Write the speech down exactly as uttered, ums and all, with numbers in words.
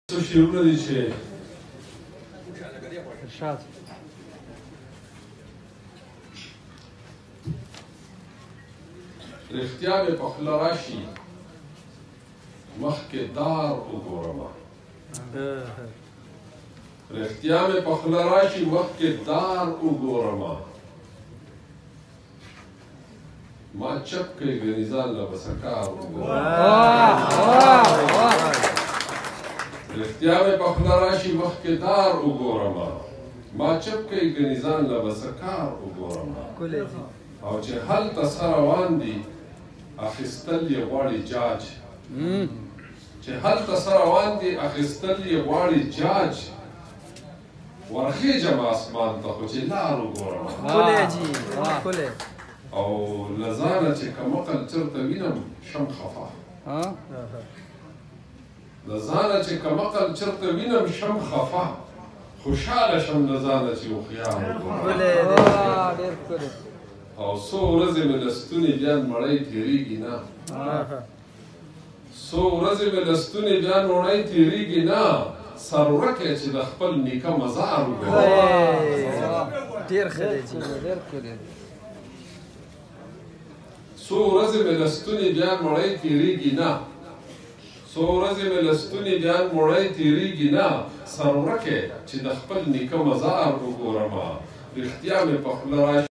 څو شعرونه دي چې ارشاد رښتیا مې په خوله راشي مخکې دار وګورمه رښتیا مې په خوله راشي مخکې دار وګورمه ما چپ کړې ګنې ځان له به سکار وګورمه رښتیا مې په خوله راشي مخکې دار وګورمه ما چپ کړې ګنې ځان له به سکار وګورمه او چې هلته څه روان دي اخیستل یې غواړي جاج چې هلته څه روان دي اخیستل یې غواړي جاج ورخیږم اسمان ته خو چې لار وګورمه او له ځانه چې کوم عقل چېرته وینم شم خفا له ځانه چې کوم عقل چېرته وینم شم خفا خوشحاله شم له ځانه چې هوښیار وګورم او څو ورځې مې له ستوني بیا مړۍ تېرېږي نه څو ورځې مې له ستوني بیا مړۍ تېرېږي نه سر ورکی چې د خپل نیکه مزار وګورم ډېر ښه دی جي ډېر ښکلی دی څو ورځې مې له ستوني بیا مړۍ تېرېږي نه څو ورځې مې له ستوني بیا مړۍ تېرېږي نه سر ورکی چې د خپل نیکه مزار وګورم رښتیا مې په خوله راشي